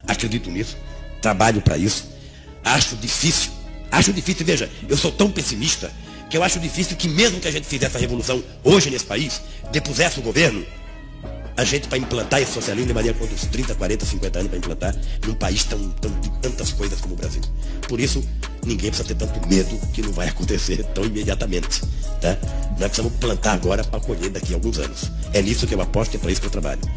acredito nisso, trabalho para isso. Acho difícil, veja, eu sou tão pessimista que eu acho difícil que mesmo que a gente fizesse a revolução hoje nesse país, depusesse o governo, a gente para implantar esse socialismo levaria quantos 30, 40, 50 anos para implantar num país de tantas coisas como o Brasil. Por isso, ninguém precisa ter tanto medo que não vai acontecer tão imediatamente. Tá? Nós precisamos plantar agora para colher daqui a alguns anos. É nisso que eu aposto e é para isso que eu trabalho.